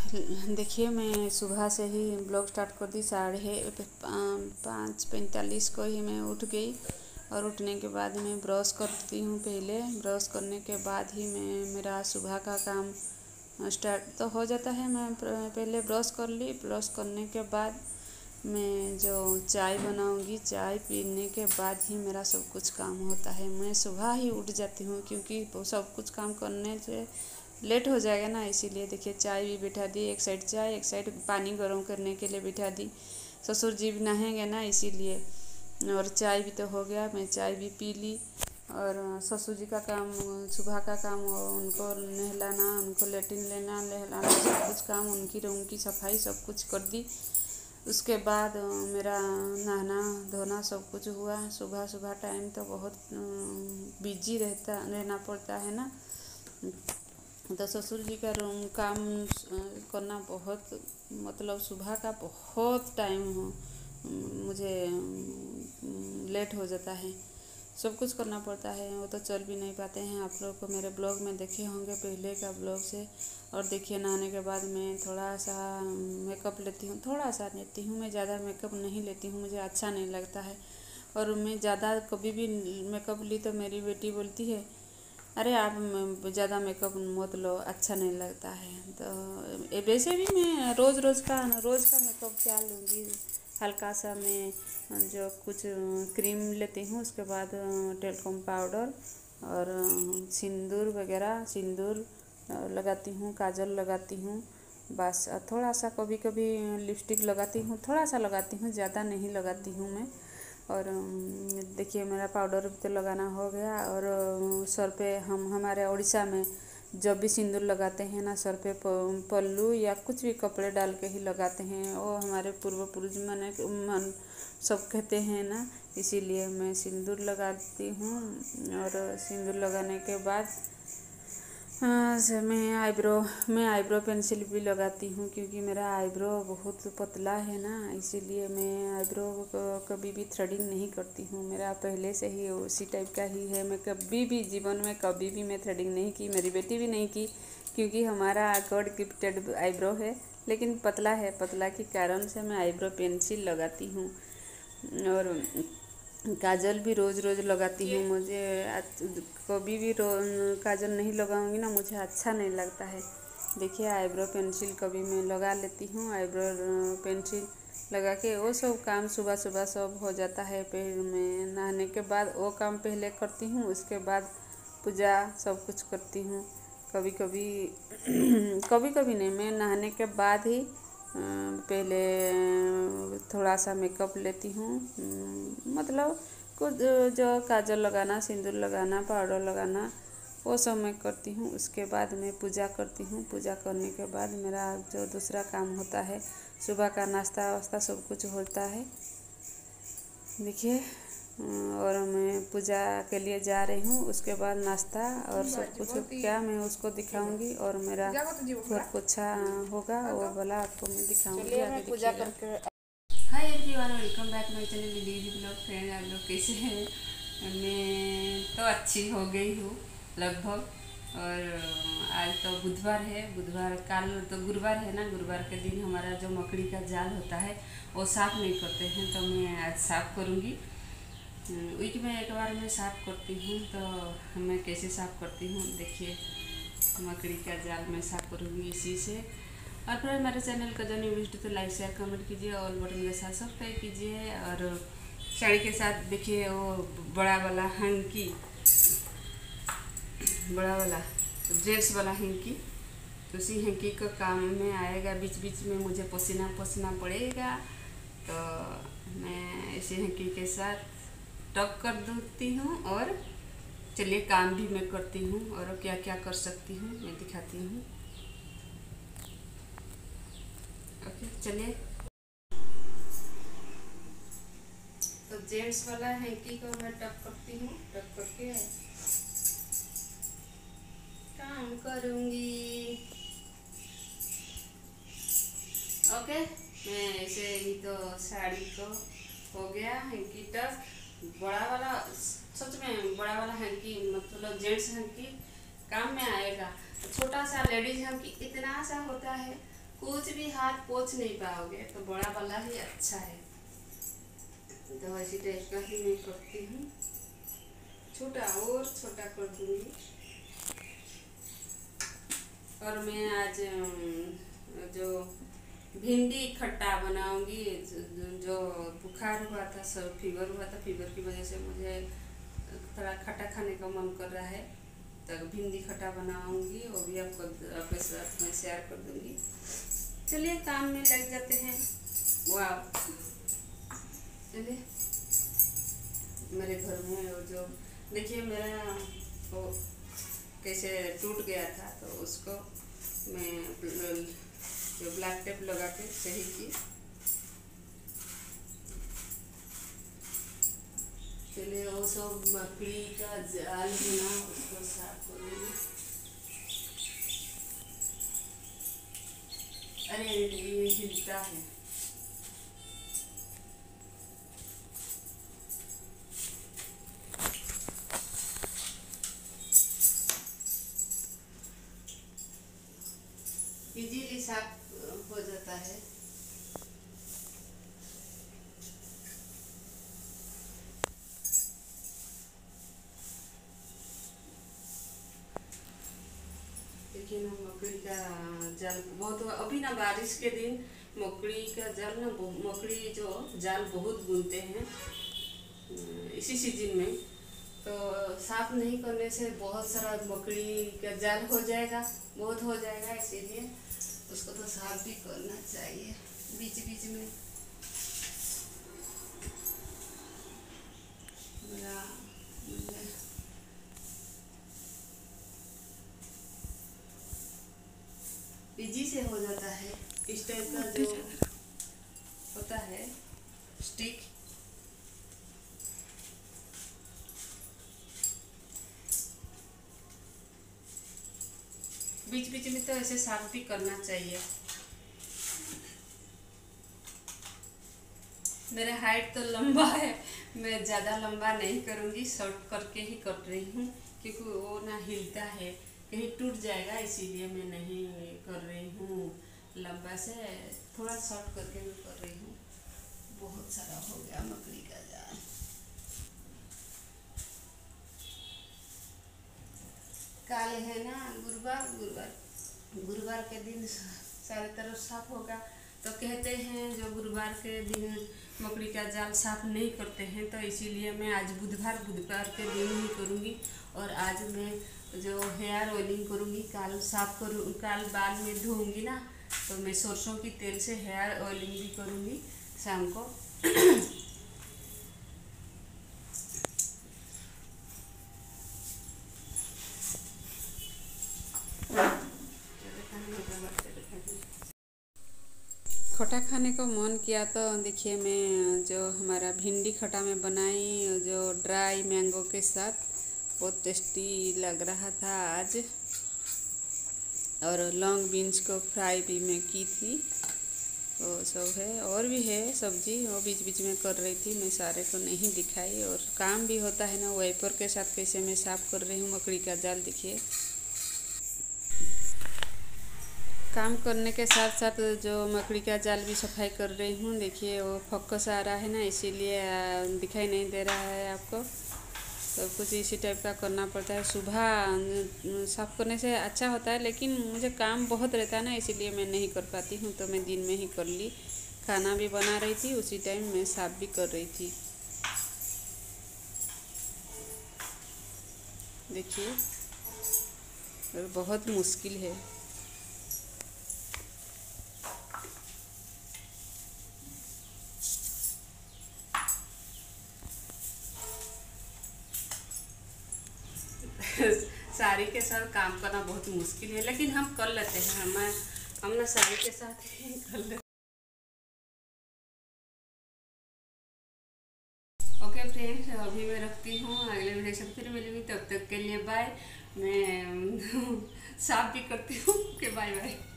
देखिए, मैं सुबह से ही ब्लॉग स्टार्ट कर दी। 5:45 को ही मैं उठ गई और उठने के बाद मैं ब्रश करती हूँ। पहले ब्रश करने के बाद ही मेरा सुबह का काम स्टार्ट तो हो जाता है। मैं पहले ब्रश कर ली। ब्रश करने के बाद मैं जो चाय बनाऊँगी, चाय पीने के बाद ही मेरा सब कुछ काम होता है। मैं सुबह ही उठ जाती हूँ क्योंकि सब कुछ काम करने से लेट हो जाएगा ना, इसीलिए। देखिए, चाय भी बिठा दी। एक साइड चाय, एक साइड पानी गर्म करने के लिए बिठा दी। ससुर जी भी नहाएंगे ना, इसीलिए। और चाय भी तो हो गया, मैं चाय भी पी ली। और ससुर जी का काम, सुबह का काम, उनको नहलाना, उनको लेटिन लेना, नहलाना, सब कुछ काम, उनकी रूम की सफाई सब कुछ कर दी। उसके बाद मेरा नहाना धोना सब कुछ हुआ। सुबह सुबह टाइम तो बहुत बिजी रहना पड़ता है ना। तो ससुर जी का रूम काम करना बहुत, मतलब सुबह का बहुत टाइम मुझे लेट हो जाता है। सब कुछ करना पड़ता है, वो तो चल भी नहीं पाते हैं। आप लोग को मेरे ब्लॉग में देखे होंगे पहले का ब्लॉग से। और देखिए, नहाने के बाद मैं थोड़ा सा मेकअप लेती हूँ। थोड़ा सा लेती हूँ, मैं ज़्यादा मेकअप नहीं लेती हूँ, मुझे अच्छा नहीं लगता है। और मैं ज़्यादा कभी भी मेकअप ली तो मेरी बेटी बोलती है, अरे आप ज़्यादा मेकअप मत लो, अच्छा नहीं लगता है। तो वैसे भी मैं रोज़ का मेकअप क्या लूँगी। हल्का सा मैं जो कुछ क्रीम लेती हूँ, उसके बाद टेल्कोम पाउडर और सिंदूर लगाती हूँ, काजल लगाती हूँ, बस। थोड़ा सा कभी कभी लिपस्टिक लगाती हूँ, थोड़ा सा लगाती हूँ, ज़्यादा नहीं लगाती हूँ मैं। और देखिए, मेरा पाउडर भी तो लगाना हो गया। और सर पे हमारे उड़ीसा में जब भी सिंदूर लगाते हैं ना, सर पे पल्लू या कुछ भी कपड़े डाल के ही लगाते हैं। वो हमारे पूर्व पुरुष मन सब कहते हैं ना, इसीलिए मैं सिंदूर लगाती हूँ। और सिंदूर लगाने के बाद मैं आईब्रो पेंसिल भी लगाती हूँ, क्योंकि मेरा आईब्रो बहुत पतला है ना, इसीलिए मैं आईब्रो कभी भी थ्रेडिंग नहीं करती हूँ। मेरा पहले से ही उसी टाइप का ही है। मैं कभी भी जीवन में कभी भी मैं थ्रेडिंग नहीं की, मेरी बेटी भी नहीं की, क्योंकि हमारा गॉड गिफ्टेड आईब्रो है, लेकिन पतला है। पतला के कारण से मैं आईब्रो पेंसिल लगाती हूँ। और काजल भी रोज़ लगाती हूँ। मुझे कभी भी काजल नहीं लगाऊंगी ना, मुझे अच्छा नहीं लगता है। देखिए, आईब्रो पेंसिल कभी मैं लगा लेती हूँ। आईब्रो पेंसिल लगा के वो सब काम सुबह सुबह सब हो जाता है। फिर मैं नहाने के बाद वो काम पहले करती हूँ, उसके बाद पूजा सब कुछ करती हूँ। कभी कभी कभी कभी नहीं, मैं नहाने के बाद ही पहले थोड़ा सा मेकअप लेती हूँ। मतलब कुछ जो काजल लगाना, सिंदूर लगाना, पाउडर लगाना, वो सब मैं करती हूँ। उसके बाद मैं पूजा करती हूँ। पूजा करने के बाद मेरा जो दूसरा काम होता है, सुबह का नाश्ता वास्ता सब कुछ होता है। देखिए, और मैं पूजा के लिए जा रही हूँ। उसके बाद नाश्ता और सब कुछ क्या मैं उसको दिखाऊंगी। और मेरा घर पोछा होगा, वो वाला आपको मैं दिखाऊंगी, आगे पूजा करके। Hi everyone, welcome back my channel Lily blog. Friend, आप लोग कैसे हैं? मैं तो अच्छी हो गई हूँ लगभग। और आज तो बुधवार है। कल तो गुरुवार है ना। गुरुवार के दिन हमारा जो मकड़ी का जाल होता है वो साफ़ नहीं करते हैं, तो मैं आज साफ़ करूँगी। वीक में एक बार मैं साफ़ करती हूँ। तो मैं कैसे साफ़ करती हूँ देखिए। मकड़ी का जाल मैं साफ़ करूँगी इसी से। और फिर हमारे चैनल का जो न्यू विजिट तो लाइक शेयर कमेंट कीजिए, ऑल बटन के साथ सब्सक्राइब कीजिए। और साड़ी के साथ देखिए वो बड़ा वाला हैंकी, बड़ा वाला जेंट्स वाला हैंकी, तो उसी हैंकी का काम में आएगा। बीच बीच में मुझे पसीना पड़ेगा, तो मैं इसी हैंकी के साथ टक कर देती हूँ। और चलिए, काम भी मैं करती हूँ और क्या क्या कर सकती हूँ मैं दिखाती हूँ। ओके, चलिए। तो जेंट्स वाला हैंकी को मैं टक करती हूँ। टक करके काम करूँगी। ओके, मैं ऐसे ही तो साड़ी को हो गया हैंकी टक। बड़ा वाला, सच में बड़ा वाला हैंकी, मतलब जेंट्स हैंकी काम में आएगा। छोटा सा लेडीज हैंकी इतना सा होता है, कुछ भी हाथ पोंछ नहीं पाओगे, तो बड़ा वाला ही अच्छा है। तो इसी टाइप का ही मैं करती हूँ। छोटा और छोटा कर दूंगी। और मैं आज जो भिंडी खट्टा बनाऊंगी। जो बुखार हुआ था, सब फीवर हुआ था, फीवर की वजह से मुझे थोड़ा खट्टा खाने का मन कर रहा है, तो भिंडी खट्टा बनाऊंगी। वो भी आपके साथ में शेयर कर दूंगी। चलिए काम में लग जाते हैं। वाह, चलिए। मेरे घर में वो जो देखिए मेरा वो कैसे टूट गया था, तो उसको मैं जो ब्लैक टेप लगा के सही की। चलिए, वो सब मकड़ी का जाल है ना, उसको साफ करूँगी। अरे ये हिलता है। इजीली साफ हो जाता है। देखिए ना, मकड़ी का जाल बहुत, अभी ना बारिश के दिन मकड़ी का जाल ना, मकड़ी जो जाल बहुत बुनते हैं इसी सीजन में। तो साफ नहीं करने से बहुत सारा मकड़ी का जाल हो जाएगा, बहुत हो जाएगा। इसीलिए उसको तो साफ भी करना चाहिए बीच बीच में। इजी से हो जाता है। इस टाइप का जो होता है स्टिक, बीच बीच में तो ऐसे साफ भी करना चाहिए। मेरा हाइट तो लंबा है, मैं ज़्यादा लंबा नहीं करूँगी, शॉर्ट करके ही कट रही हूँ, क्योंकि वो ना हिलता है, कहीं टूट जाएगा, इसीलिए मैं नहीं कर रही हूँ लंबा से, थोड़ा शॉर्ट करके मैं कर रही हूँ। बहुत सारा हो गया मकड़ी का जाल। काल है ना गुरुवार के दिन सारे तरफ साफ होगा। तो कहते हैं जो गुरुवार के दिन मकड़ी का जाल साफ नहीं करते हैं, तो इसीलिए मैं आज बुधवार के दिन ही करूँगी। और आज मैं जो हेयर ऑयलिंग करूँगी, काल बाल में धोऊंगी ना, तो मैं सरसों की तेल से हेयर ऑयलिंग भी करूँगी शाम को। खट्टा खाने को मन किया, तो देखिए मैं जो हमारा भिंडी खट्टा में बनाई, जो ड्राई मैंगो के साथ, बहुत टेस्टी लग रहा था आज। और लॉन्ग बीन्स को फ्राई भी मैं की थी, वो सब है। और भी है सब्जी, वो बीच बीच में कर रही थी, मैं सारे को नहीं दिखाई। और काम भी होता है ना, वाइपर के साथ कैसे मैं साफ कर रही हूँ मकड़ी का जाल, देखिए। काम करने के साथ साथ जो मकड़ी का जाल भी सफाई कर रही हूँ। देखिए वो फोकस आ रहा है ना, इसीलिए दिखाई नहीं दे रहा है आपको। तो कुछ इसी टाइप का करना पड़ता है। सुबह साफ़ करने से अच्छा होता है, लेकिन मुझे काम बहुत रहता है ना, इसीलिए मैं नहीं कर पाती हूँ। तो मैं दिन में ही कर ली। खाना भी बना रही थी, उसी टाइम मैं साफ़ भी कर रही थी। देखिए, और बहुत मुश्किल है। साड़ी के साथ काम करना बहुत मुश्किल है, लेकिन हम कर लेते हैं। हम ना साड़ी के साथ ही कर लेते। ओके फ्रेंड्स, अभी मैं रखती हूँ, अगले वीडियो से फिर मिलूंगी। तब तक के लिए बाय। मैं साफ भी करती हूँ। Okay, bye bye.